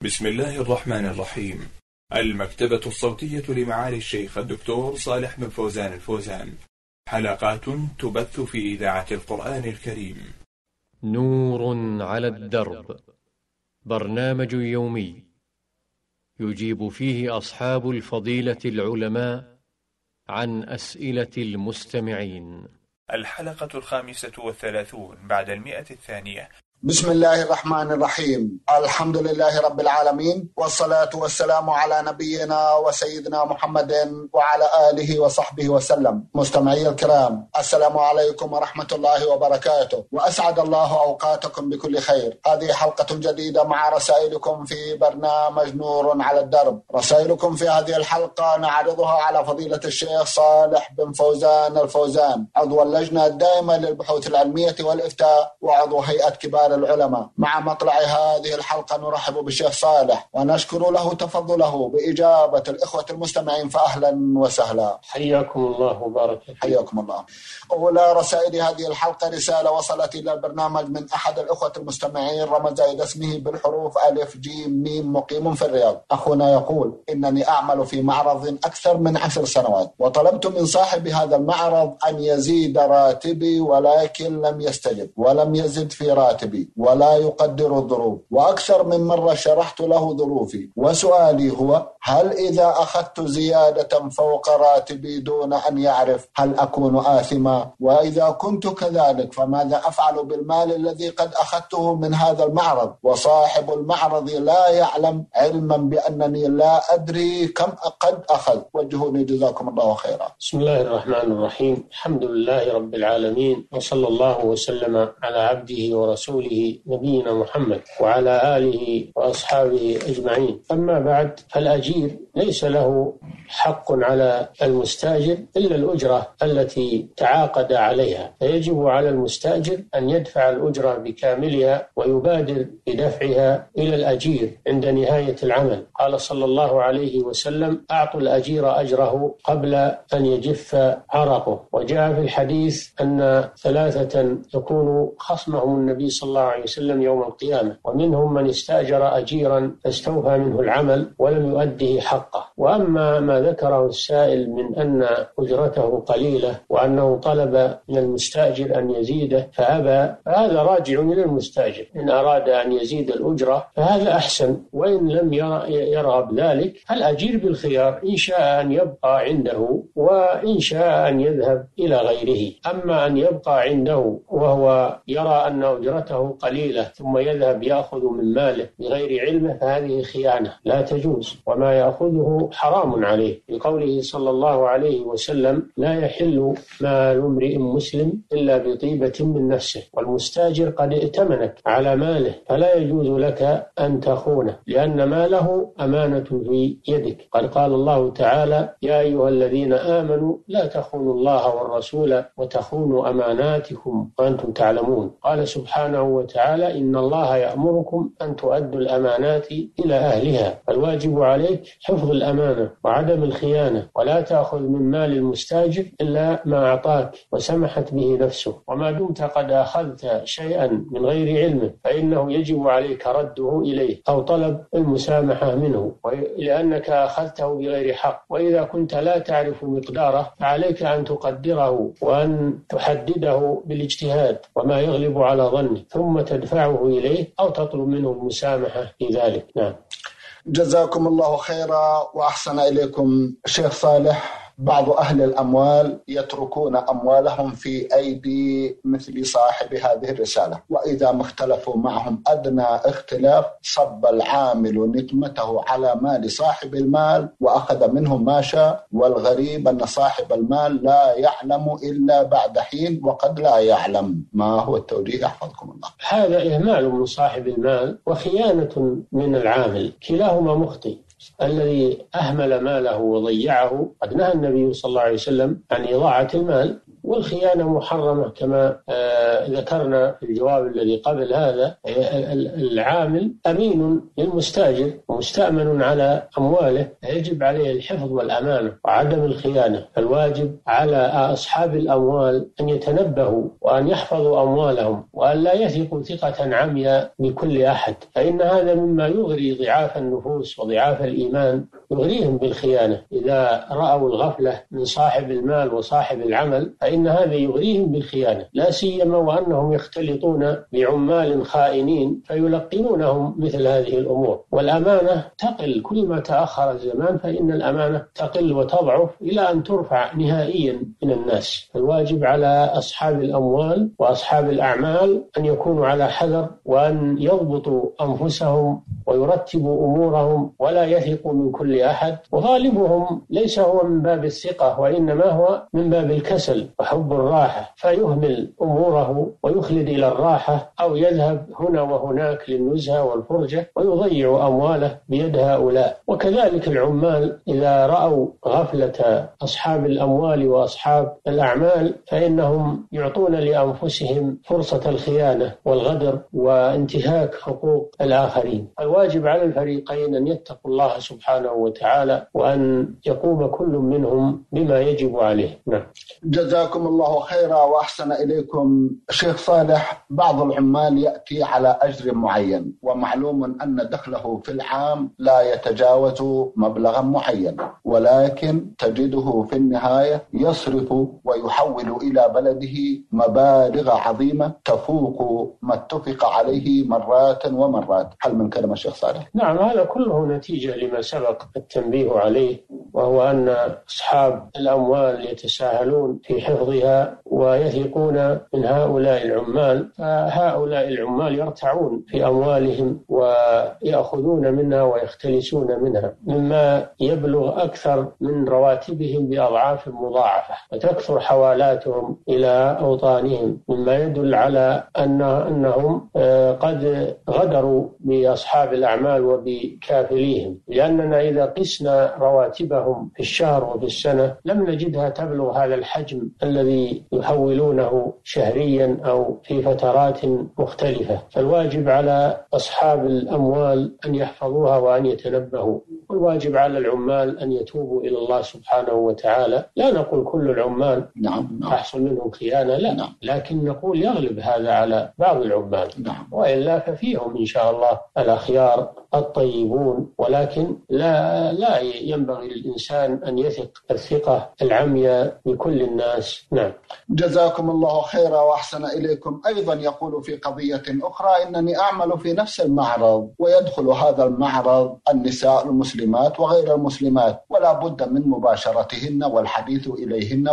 بسم الله الرحمن الرحيم. المكتبة الصوتية لمعالي الشيخ الدكتور صالح بن فوزان الفوزان، حلقات تبث في إذاعة القرآن الكريم. نور على الدرب، برنامج يومي يجيب فيه أصحاب الفضيلة العلماء عن أسئلة المستمعين. الحلقة 35 بعد 100. بسم الله الرحمن الرحيم. الحمد لله رب العالمين، والصلاة والسلام على نبينا وسيدنا محمد وعلى آله وصحبه وسلم. مستمعي الكرام، السلام عليكم ورحمة الله وبركاته، وأسعد الله أوقاتكم بكل خير. هذه حلقة جديدة مع رسائلكم في برنامج نور على الدرب. رسائلكم في هذه الحلقة نعرضها على فضيلة الشيخ صالح بن فوزان الفوزان، عضو اللجنة الدائمة للبحوث العلمية والإفتاء وعضو هيئة كبار العلماء. مع مطلع هذه الحلقة نرحب بالشيخ صالح ونشكر له تفضله بإجابة الإخوة المستمعين، فأهلا وسهلا. حياكم الله وبارك فيكم. حياكم الله. أولى رسائل هذه الحلقة رسالة وصلت إلى البرنامج من أحد الإخوة المستمعين، رمز إلى اسمه بالحروف ألف جيم ميم، مقيم في الرياض. أخونا يقول: إنني أعمل في معرض أكثر من 10 سنوات، وطلبت من صاحب هذا المعرض أن يزيد راتبي، ولكن لم يستجب ولم يزد في راتبي ولا يقدر الظروف، وأكثر من مرة شرحت له ظروفي. وسؤالي هو: هل إذا أخذت زيادة فوق راتبي دون أن يعرف هل أكون آثما؟ وإذا كنت كذلك فماذا أفعل بالمال الذي قد أخذته من هذا المعرض وصاحب المعرض لا يعلم، علما بأنني لا أدري كم قد أخذ؟ وجهوني جزاكم الله خيرا. بسم الله الرحمن الرحيم. الحمد لله رب العالمين، وصلى الله وسلم على عبده ورسوله نبينا محمد وعلى آله وأصحابه أجمعين. أما بعد، فالأجير ليس له حق على المستأجر إلا الأجرة التي تعاقد عليها، فيجب على المستأجر أن يدفع الأجرة بكاملها ويبادر بدفعها إلى الأجير عند نهاية العمل. قال صلى الله عليه وسلم: أعطوا الأجير أجره قبل أن يجف عرقه. وجاء في الحديث أن 3 يكون خصمهم النبي صلى الله عليه وسلم يوم القيامة، ومنهم من استأجر أجيرا فاستوفى منه العمل ولم يؤده حقه. وأما ما ذكره السائل من أن أجرته قليلة وأنه طلب من المستأجر أن يزيده فأبى، فهذا راجع إلى المستأجر. إن أراد أن يزيد الأجرة فهذا أحسن، وإن لم يرغب ذلك فالأجير بالخيار، إن شاء أن يبقى عنده وإن شاء أن يذهب إلى غيره. أما أن يبقى عنده وهو يرى أن أجرته قليلة ثم يذهب يأخذ من ماله بغير علمه فهذه خيانة لا تجوز، وما يأخذه حرام عليه، لقوله صلى الله عليه وسلم: لا يحل مال امرئ مسلم إلا بطيبة من نفسه. والمستاجر قد ائتمنك على ماله فلا يجوز لك أن تخونه، لأن ماله أمانة في يدك. قد قال الله تعالى: يا أيها الذين آمنوا لا تخونوا الله والرسول وتخونوا أماناتكم وأنتم تعلمون. قال سبحانه وتعالى: إن الله يأمركم أن تؤدوا الأمانات إلى أهلها. فالواجب عليك حفظ الأمانة وعدم الخيانة، ولا تأخذ من مال المستاجر إلا ما أعطاك وسمحت به نفسه. وما دمت قد أخذت شيئا من غير علمه فإنه يجب عليك رده إليه أو طلب المسامحة منه، لأنك أخذته بغير حق. وإذا كنت لا تعرف مقداره فعليك أن تقدره وأن تحدده بالاجتهاد وما يغلب على ظنك، ثم تدفعه إليه أو تطلب منه المسامحة في ذلك. نعم. جزاكم الله خيرا وأحسن إليكم. شيخ صالح، بعض أهل الأموال يتركون أموالهم في أيدي مثل صاحب هذه الرسالة، وإذا ما اختلفوا معهم أدنى اختلاف صب العامل نقمته على مال صاحب المال وأخذ منه ما شاء. والغريب أن صاحب المال لا يعلم إلا بعد حين وقد لا يعلم. ما هو التوجيه يحفظكم الله؟ هذا إهمال من صاحب المال وخيانة من العامل، كلاهما مخطئ. الذي أهمل ماله وضيعه قد نهى النبي صلى الله عليه وسلم عن إضاعة المال، والخيانة محرمة كما ذكرنا في الجواب الذي قبل هذا. العامل أمين للمستأجر ومستأمن على أمواله، يجب عليه الحفظ والأمانة وعدم الخيانة. الواجب على أصحاب الأموال أن يتنبهوا وأن يحفظوا أموالهم وأن لا يثقوا ثقة عمياء بكل أحد، فإن هذا مما يغري ضعاف النفوس وضعاف الإيمان، يغريهم بالخيانة. إذا رأوا الغفلة من صاحب المال وصاحب العمل فإن هذا يغريهم بالخيانة، لا سيما وأنهم يختلطون بعمال خائنين فيلقنونهم مثل هذه الأمور. والأمانة تقل كلما تأخر الزمان، فإن الأمانة تقل وتضعف إلى أن ترفع نهائيا من الناس. الواجب على أصحاب الأموال وأصحاب الأعمال أن يكونوا على حذر وأن يضبطوا أنفسهم ويرتبوا أمورهم ولا يثقوا من كل أحد. وغالبهم ليس هو من باب الثقة وإنما هو من باب الكسل وحب الراحة، فيهمل أموره ويخلد إلى الراحة أو يذهب هنا وهناك للنزهة والفرجة ويضيع أمواله بيد هؤلاء. وكذلك العمال إذا رأوا غفلة أصحاب الأموال وأصحاب الأعمال فإنهم يعطون لأنفسهم فرصة الخيانة والغدر وانتهاك حقوق الآخرين. الواجب على الفريقين أن يتقوا الله سبحانه وتعالى وأن يقوم كل منهم بما يجب عليه. نعم. جزاكم الله خيرا وأحسن إليكم. شيخ صالح، بعض العمال يأتي على أجر معين ومعلوم أن دخله في العام لا يتجاوز مبلغا معين، ولكن تجده في النهاية يصرف ويحول إلى بلده مبالغ عظيمة تفوق ما اتفق عليه مرات ومرات. هل من كلام الشيخ صالح؟ نعم، هذا كله نتيجة لما سبق التنبيه عليه، وهو أن أصحاب الأموال يتساهلون في حفظها ويثقون من هؤلاء العمال، فهؤلاء العمال يرتعون في أموالهم ويأخذون منها ويختلسون منها مما يبلغ أكثر من رواتبهم بأضعاف مضاعفة، وتكثر حوالاتهم إلى أوطانهم مما يدل على أنهم قد غدروا بأصحاب الأعمال وبكافليهم، لأننا إذا قسنا رواتبهم في الشهر وفي السنة لم نجدها تبلغ هذا الحجم الذي يحولونه شهريا أو في فترات مختلفة. فالواجب على أصحاب الأموال أن يحفظوها وأن يتنبهوا، والواجب على العمال أن يتوبوا إلى الله سبحانه وتعالى. لا نقول كل العمال تحصل منهم خيانة، لا، لكن نقول يغلب هذا على بعض العمال، وإلا ففيهم إن شاء الله الأخيار الطيبون، ولكن لا ينبغي للإنسان أن يثق الثقة العمياء بكل الناس. نعم. جزاكم الله خيرا وأحسن إليكم. أيضا يقول في قضية أخرى: إنني أعمل في نفس المعرض ويدخل هذا المعرض النساء المسلمات وغير المسلمات، ولا بد من مباشرتهن والحديث إليهن،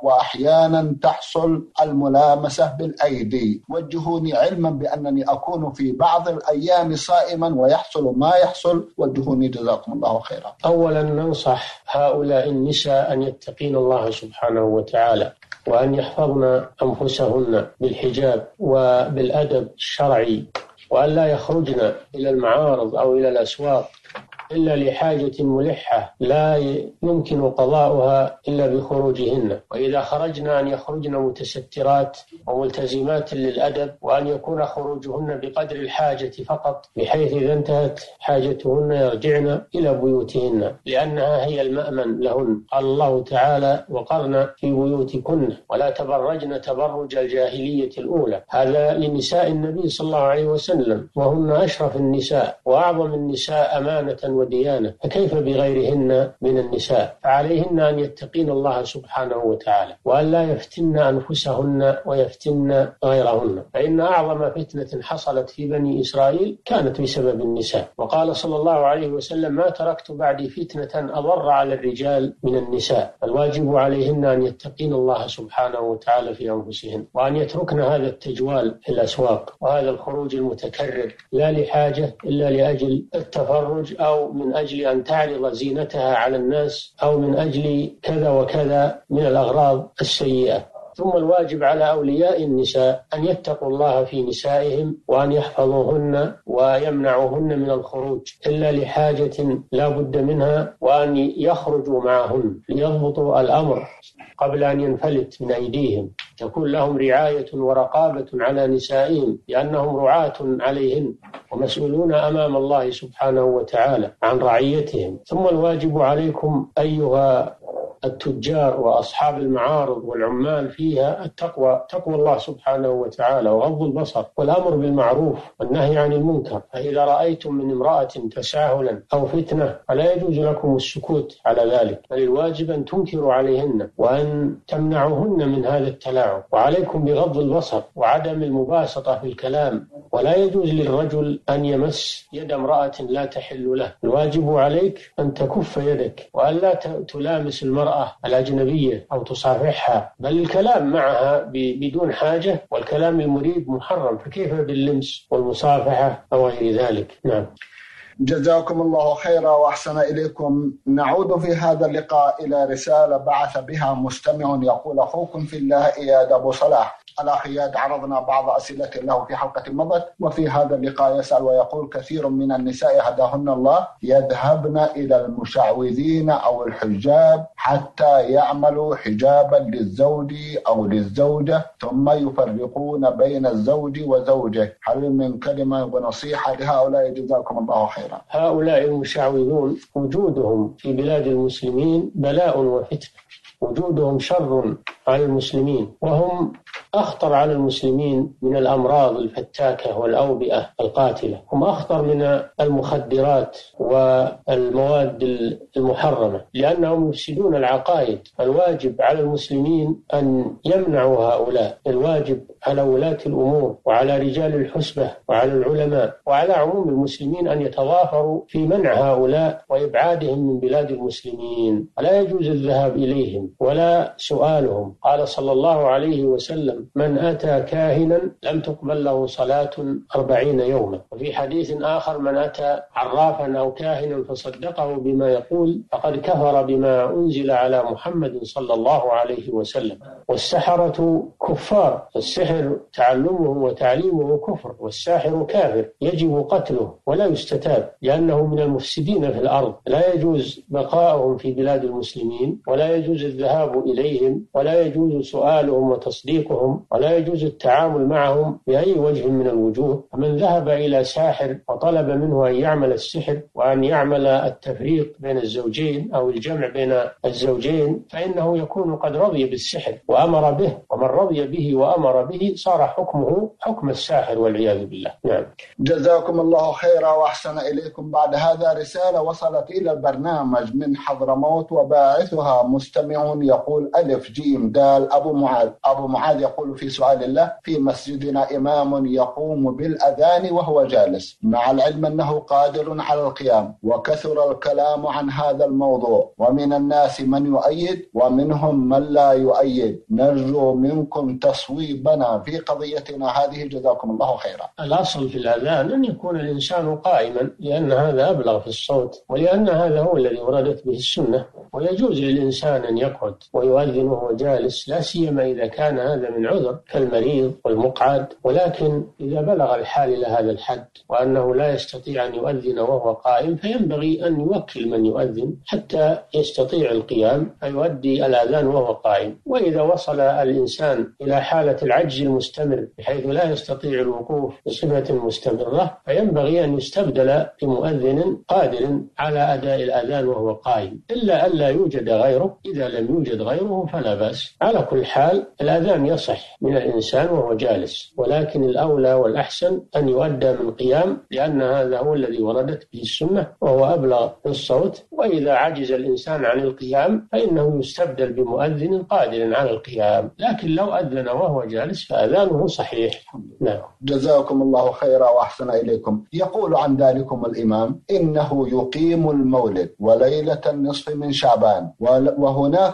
وأحيانا تحصل الملامسة بالأيدي. وجهوني علما بأنني أكون في بعض الأيام صائما ويحصل ما يحصل، وجهوني جزاكم الله خيرا. أولا ننصح هؤلاء النساء أن يتقين الله سبحانه وتعالى وأن يحفظن أنفسهن بالحجاب وبالأدب الشرعي، وأن لا يخرجن إلى المعارض أو إلى الأسواق إلا لحاجة ملحة لا يمكن قضاؤها إلا بخروجهن، وإذا خرجنا أن يخرجن متسترات وملتزمات للأدب، وأن يكون خروجهن بقدر الحاجة فقط، بحيث إذا انتهت حاجتهن يرجعن إلى بيوتهن، لأنها هي المأمن لهن. قال الله تعالى: وقرن في بيوتكن ولا تبرجن تبرج الجاهلية الأولى. هذا لنساء النبي صلى الله عليه وسلم، وهن أشرف النساء وأعظم النساء أمانة وديانة، فكيف بغيرهن من النساء؟ فعليهن أن يتقين الله سبحانه وتعالى وأن لا يفتن أنفسهن ويفتن غيرهن، فإن أعظم فتنة حصلت في بني إسرائيل كانت بسبب النساء. وقال صلى الله عليه وسلم: ما تركت بعدي فتنة أضر على الرجال من النساء. الواجب عليهن أن يتقين الله سبحانه وتعالى في أنفسهن، وأن يتركن هذا التجوال في الأسواق وهذا الخروج المتكرر لا لحاجة إلا لأجل التفرج، أو من أجل أن تعرض زينتها على الناس، أو من أجل كذا وكذا من الأغراض السيئة. ثم الواجب على أولياء النساء أن يتقوا الله في نسائهم وأن يحفظوهن ويمنعوهن من الخروج إلا لحاجة لا بد منها، وأن يخرجوا معهن ليضبطوا الأمر قبل أن ينفلت من أيديهم، تكون لهم رعاية ورقابة على نسائهم لأنهم رعاة عليهن ومسؤولون أمام الله سبحانه وتعالى عن رعيتهم. ثم الواجب عليكم أيها التجار وأصحاب المعارض والعمال فيها تقوى الله سبحانه وتعالى وغض البصر والأمر بالمعروف والنهي عن المنكر. فإذا رأيتم من امرأة تساهلا أو فتنة فلا يجوز لكم السكوت على ذلك، بل الواجب أن تنكروا عليهن وأن تمنعوهن من هذا التلاعب، وعليكم بغض البصر وعدم المباسطة في الكلام، ولا يجوز للرجل أن يمس يد امرأة لا تحل له. الواجب عليك أن تكف يدك وأن لا تلامس المرأة الأجنبية أو تصافحها، بل الكلام معها بدون حاجة، والكلام المريب محرم، فكيف باللمس والمصافحة أو غير ذلك؟ نعم. جزاكم الله خيرا وأحسن إليكم. نعود في هذا اللقاء إلى رسالة بعث بها مستمع يقول: أخوكم في الله إياد أبو صلاح. الأخ إياد عرضنا بعض أسئلة له في حلقة مضت، وفي هذا اللقاء يسأل ويقول: كثير من النساء هداهن الله يذهبن إلى المشعوذين أو الحجاب حتى يعملوا حجابا للزوج أو للزوجة ثم يفرقون بين الزوج وزوجه. هل من كلمة ونصيحة لهؤلاء؟ جزاكم الله خيرا. هؤلاء المشعوذون وجودهم في بلاد المسلمين بلاء وفتنة، وجودهم شر على المسلمين، وهم أخطر على المسلمين من الأمراض الفتاكة والأوبئة القاتلة، هم أخطر من المخدرات والمواد المحرمة، لأنهم يفسدون العقائد. الواجب على المسلمين أن يمنعوا هؤلاء، الواجب على ولاة الأمور وعلى رجال الحسبة وعلى العلماء وعلى عموم المسلمين أن يتضافروا في منع هؤلاء وإبعادهم من بلاد المسلمين، ولا يجوز الذهاب إليهم ولا سؤالهم. قال صلى الله عليه وسلم: من أتى كاهنا لم تقبل له صلاة 40 يوما. وفي حديث آخر: من أتى عرافا أو كاهنا فصدقه بما يقول فقد كفر بما أنزل على محمد صلى الله عليه وسلم. والسحرة كفار، السحر تعلمه وتعليمه كفر، والساحر كافر يجب قتله ولا يستتاب، لأنه من المفسدين في الأرض. لا يجوز بقاؤهم في بلاد المسلمين، ولا يجوز الذهاب إليهم، ولا يجوز سؤالهم وتصديقهم، ولا يجوز التعامل معهم بأي وجه من الوجوه. فمن ذهب إلى ساحر وطلب منه أن يعمل السحر وأن يعمل التفريق بين الزوجين أو الجمع بين الزوجين فإنه يكون قد رضي بالسحر وأمر به، ومن رضي به وأمر به صار حكمه حكم الساحر والعياذ بالله. نعم. جزاكم الله خيرا وأحسن إليكم. بعد هذا رسالة وصلت إلى البرنامج من حضرموت وباعثها مستمع يقول: ألف جيم دال أبو معاذ. أبو معاذ يقول في سؤال الله: في مسجدنا إمام يقوم بالأذان وهو جالس، مع العلم أنه قادر على القيام، وكثر الكلام عن هذا الموضوع، ومن الناس من يؤيد ومنهم من لا يؤيد، نرجو منكم تصويبنا في قضيتنا هذه، جزاكم الله خيرا. الأصل في الأذان أن يكون الإنسان قائما، لأن هذا أبلغ في الصوت، ولأن هذا هو الذي وردت به السنة، ويجوز للإنسان أن يقعد ويؤذن وهو جالس، لا سيما إذا كان هذا من عذر كالمريض والمقعد. ولكن إذا بلغ الحال إلى هذا الحد وأنه لا يستطيع أن يؤذن وهو قائم، فينبغي أن يوكل من يؤذن حتى يستطيع القيام فيؤدي الأذان وهو قائم. وإذا وصل الإنسان إلى حالة العجز المستمر بحيث لا يستطيع الوقوف بصفة مستمرة، فينبغي أن يستبدل بمؤذن قادر على أداء الأذان وهو قائم، إلا أن لا يوجد غيره. إذا لم يوجد غيره فلا بأس. على كل حال الأذان يصح من الإنسان وهو جالس، ولكن الأولى والأحسن أن يؤدى من قيام، لأن هذا هو الذي وردت به السنة وهو أبلغ في الصوت. وإذا عجز الإنسان عن القيام فإنه يستبدل بمؤذن قادر على القيام، لكن لو أذن وهو جالس فأذانه صحيح. نعم. جزاكم الله خيرا وأحسن إليكم. يقول عن ذلكم الإمام: إنه يقيم المولد وليلة النصف من شعبان، وهناك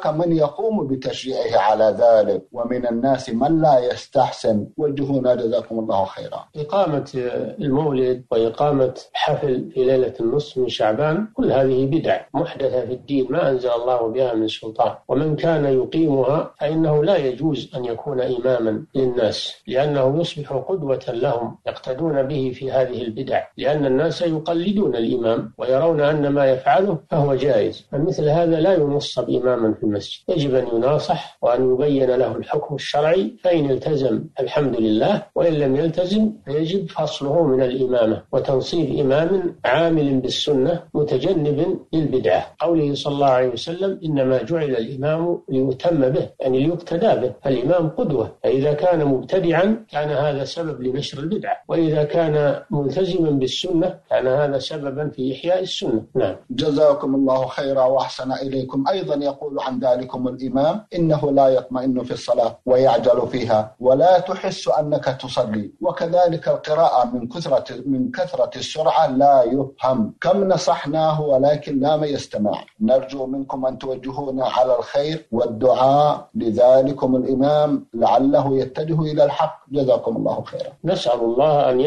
هناك من يقوم بتشجيعه على ذلك، ومن الناس من لا يستحسن. وجهونا جزاكم الله خيرا. إقامة المولد وإقامة حفل في ليلة النصف من شعبان كل هذه بدع محدثة في الدين ما أنزل الله بها من سلطان، ومن كان يقيمها فإنه لا يجوز أن يكون إماما للناس، لأنه يصبح قدوة لهم يقتدون به في هذه البدع، لأن الناس يقلدون الإمام ويرون أن ما يفعله فهو جائز. فمثل هذا لا ينصب إماما في المسجد، يجب أن يناصح وأن يبين له الحكم الشرعي، فإن التزم الحمد لله، وإن لم يلتزم فيجب فصله من الإمامة وتنصيب إمام عامل بالسنة متجنب للبدعة. قوله صلى الله عليه وسلم: إنما جعل الإمام ليتم به، يعني ليقتدى به، فالإمام قدوة، فإذا كان مبتدعا كان هذا سبب لنشر البدعة، وإذا كان ملتزما بالسنة كان هذا سببا في إحياء السنة. نعم. جزاكم الله خيرا وأحسن إليكم. أيضا يقول عن ذلكم الإمام: إنه لا يطمئن في الصلاة ويعجل فيها ولا تحس أنك تصلي، وكذلك القراءة من كثرة السرعة لا يفهم. كم نصحناه ولكن لا يستمع. نرجو منكم أن توجهونا على الخير والدعاء لذلكم الإمام لعله يتجه إلى الحق. جزاكم الله خيرا. نسأل الله أن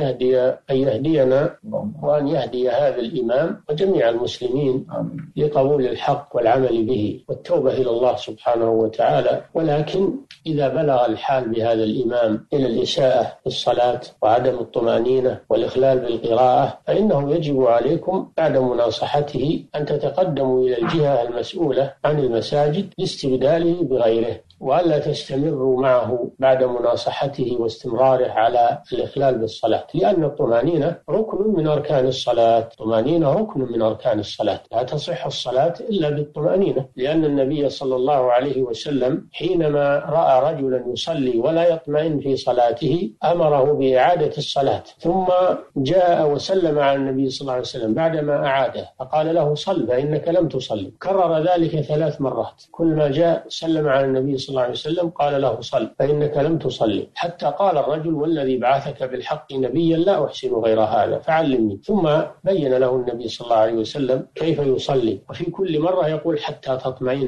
يهدينا وأن يهدي هذا الإمام وجميع المسلمين لقبول الحق والعمل به والتوبة إلى الله سبحانه وتعالى. ولكن إذا بلغ الحال بهذا الإمام إلى الإساءة في الصلاة وعدم الطمأنينة والإخلال بالقراءة، فإنه يجب عليكم بعد مناصحته أن تتقدموا إلى الجهة المسؤولة عن المساجد لاستبداله بغيره، وألا تستمروا معه بعد مناصحته واستمراره على الإخلال بالصلاة، لأن الطمأنينة ركن من أركان الصلاة. الطمأنينة ركن من أركان الصلاة، لا تصح الصلاة إلا بالطمأنينة، لأن النبي صلى الله عليه وسلم حينما رأى رجلا يصلي ولا يطمئن في صلاته أمره بإعادة الصلاة، ثم جاء وسلم على النبي صلى الله عليه وسلم بعدما أعاده فقال له: صل فإنك لم تصلي. كرر ذلك 3 مرات، كل ما جاء سلم على النبي صلى الله عليه وسلم قال له: صل فإنك لم تصلي، حتى قال الرجل: والذي بعثك بالحق نبيا لا أحسن غير هذا فعلمني. ثم بين له النبي صلى الله عليه وسلم كيف يصلي، وفي كل مرة يقول: حتى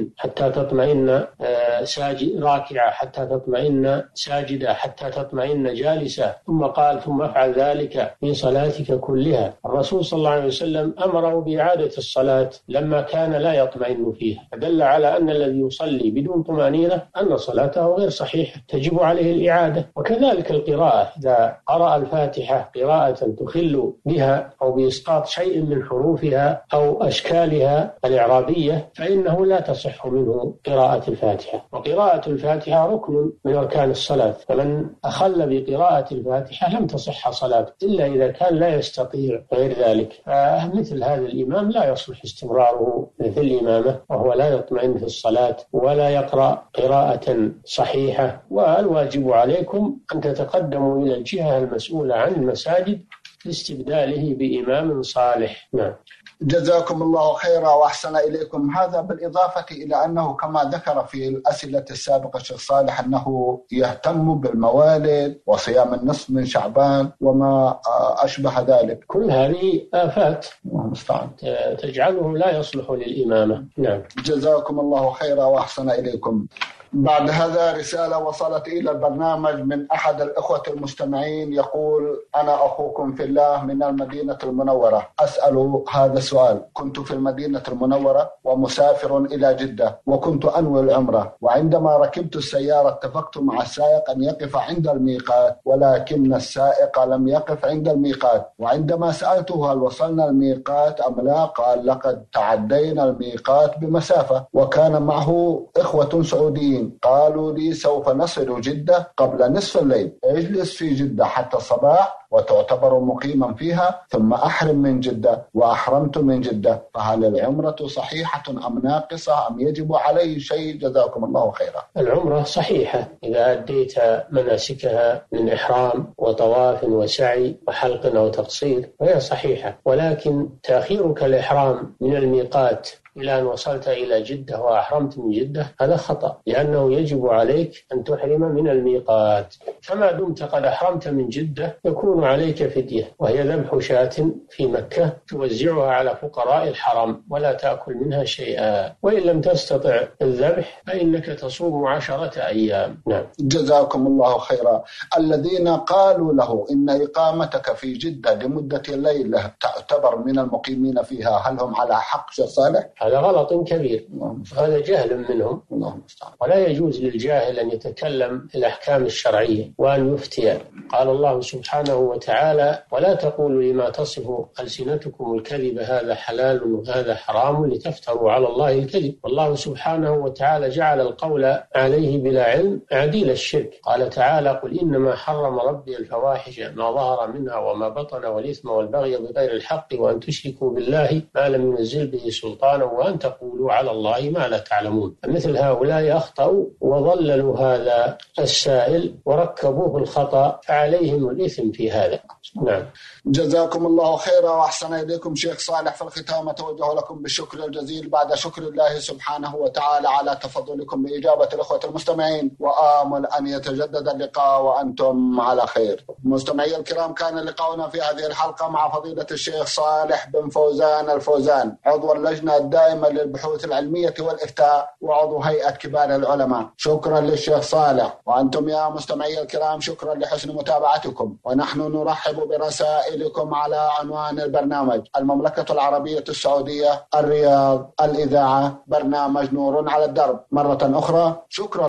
تطمئن راكعة، حتى تطمئن ساجدة، حتى تطمئن جالسة. ثم قال: ثم افعل ذلك في صلاتك كلها. الرسول صلى الله عليه وسلم أمره بإعادة الصلاة لما كان لا يطمئن فيها، فدل على أن الذي يصلي بدون طمأنينة أن صلاته غير صحيحة، تجب عليه الإعادة. وكذلك القراءة، إذا قرأ الفاتحة قراءة تخل بها أو بإسقاط شيء من حروفها أو أشكالها الإعرابية فإنه لا تصح منه قراءة الفاتحة، وقراءة الفاتحة ركن من أركان الصلاة، فمن أخل بقراءة الفاتحة لم تصح صلاته إلا إذا كان لا يستطيع غير ذلك. فمثل هذا الإمام لا يصلح استمراره في الإمامة وهو لا يطمئن في الصلاة ولا يقرأ قراءة صحيحة. والواجب عليكم أن تتقدموا إلى الجهة المسؤولة عن المساجد لاستبداله بإمام صالح. نعم. جزاكم الله خيرا وأحسن إليكم. هذا بالإضافة إلى أنه كما ذكر في الأسئلة السابقة الشيخ صالح أنه يهتم بالموالد وصيام النصف من شعبان وما أشبه ذلك. كل هذه آفات تجعله لا يصلح للإمامة. نعم. جزاكم الله خيرا وأحسن إليكم. بعد هذا رسالة وصلت إلى البرنامج من أحد الإخوة المستمعين يقول: أنا أخوكم في الله من المدينة المنورة، أسأل هذا السؤال. كنت في المدينة المنورة ومسافر إلى جدة، وكنت أنوي العمرة، وعندما ركبت السيارة اتفقت مع السائق أن يقف عند الميقات، ولكن السائق لم يقف عند الميقات، وعندما سألته: هل وصلنا الميقات أم لا؟ قال: لقد تعدينا الميقات بمسافة. وكان معه إخوة سعوديين قالوا لي: سوف نصل جدة قبل نصف الليل، اجلس في جدة حتى الصباح وتعتبر مقيما فيها، ثم أحرم من جدة. وأحرمت من جدة، فهل العمرة صحيحة أم ناقصة أم يجب عليه شيء؟ جزاكم الله خيرا. العمرة صحيحة إذا أديت مناسكها من إحرام وطواف وسعي وحلق أو تقصير فهي صحيحة، ولكن تأخيرك الإحرام من الميقات إلى أن وصلت إلى جدة وأحرمت من جدة، هذا خطأ، لأنه يجب عليك أن تحرم من الميقات. فما دمت قد أحرمت من جدة يكون عليك فدية، وهي ذبح شاة في مكة توزعها على فقراء الحرم ولا تأكل منها شيئا، وإن لم تستطع الذبح فإنك تصوم 10 أيام. نعم. جزاكم الله خيرا. الذين قالوا له إن إقامتك في جدة لمدة ليلة تعتبر من المقيمين فيها، هل هم على حق شيخ صالح؟ هذا غلط كبير، هذا جهل منهم، ولا يجوز للجاهل أن يتكلم في الأحكام الشرعية وأن يفتي. قال الله سبحانه وتعالى: ولا تقولوا لما تصف ألسنتكم الكذب هذا حلال وهذا حرام لتفتروا على الله الكذب. والله سبحانه وتعالى جعل القول عليه بلا علم عديل الشرك. قال تعالى: قل إنما حرم ربي الفواحش ما ظهر منها وما بطن والإثم والبغي بغير الحق وأن تشركوا بالله ما لم ينزل به سلطانا وأن تقولوا على الله ما لا تعلمون. مثل هؤلاء أخطأوا وضللوا هذا السائل وركبوه الخطأ، فعليهم الإثم في هذا. نعم. جزاكم الله خيرا وأحسن إليكم شيخ صالح. في الختام أتوجه لكم بالشكر الجزيل بعد شكر الله سبحانه وتعالى على تفضلكم بإجابة الأخوة المستمعين، وآمل أن يتجدد اللقاء وأنتم على خير. مستمعي الكرام، كان لقاؤنا في هذه الحلقة مع فضيلة الشيخ صالح بن فوزان الفوزان، عضو اللجنة الدائمة للبحوث العلمية والإفتاء وعضو هيئة كبار العلماء. شكرا للشيخ صالح. وأنتم يا مستمعي الكرام شكرا لحسن متابعتكم، ونحن نرحب برسائلكم على عنوان البرنامج: المملكة العربية السعودية، الرياض، الإذاعة، برنامج نور على الدرب. مرة أخرى شكرا